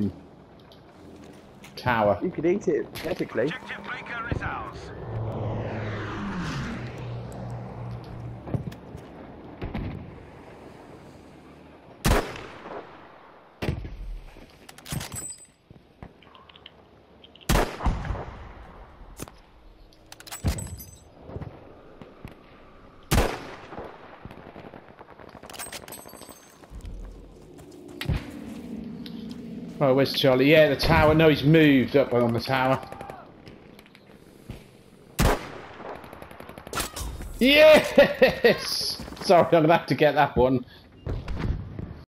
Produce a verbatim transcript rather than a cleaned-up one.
tower. You could eat it, technically. Objective Baker is ours. Oh, where's Charlie? Yeah, the tower. No, he's moved up on the tower. Yes! Sorry, I'm gonna have to get that one.